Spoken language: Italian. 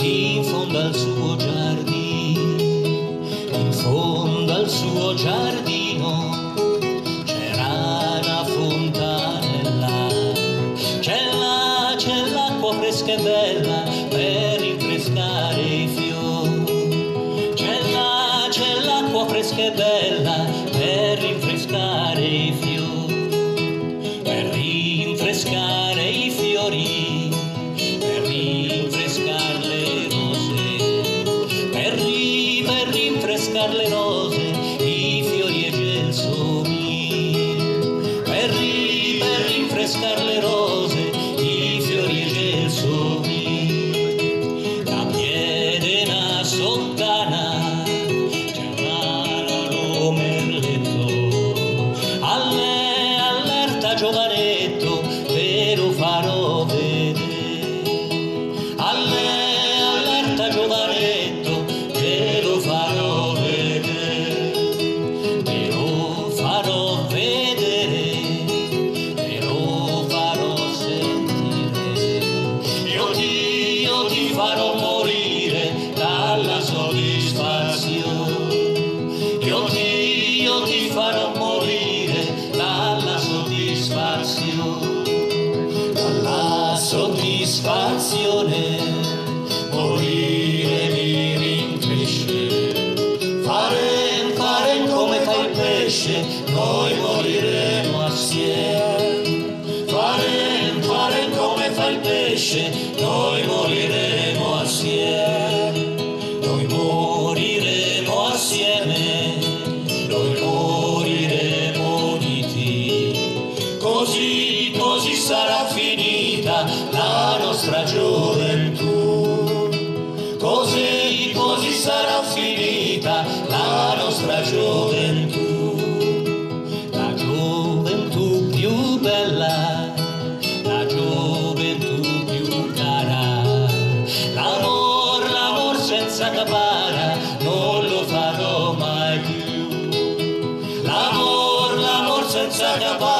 in fondo al suo giardino, in fondo al suo giardino c'era una fontanella, c'è l'acqua fresca e bella per rinfrescare i fiori, c'è l'acqua fresca e bella per rinfrescare i fiori, per rinfrescare i fiori, per rinfrescare le rose, per rinfrescare le rose, i fiori e gelsomini, per rinfrescare le rose, i fiori e gelsomini. La piedena sottana chiamano merletto, allerta giovanetto, te lo farò vedere. Allerta giovanetto, te lo farò vedere, te lo farò vedere, te lo farò sentire. Io ti farò morire dalla soddisfazione, io ti farò morire dalla soddisfazione, dalla soddisfazione. Morire mi rincresce, fare come fa il pesce, noi moriremo assieme. Fare come fa il pesce, noi moriremo assieme. Noi moriremo assieme, noi moriremo uniti. Così sarà finita la nostra gioventù. Così sarà finita la nostra gioventù. La gioventù più bella, la gioventù più cara. L'amor senza capara non lo farò mai più. L'amor senza capara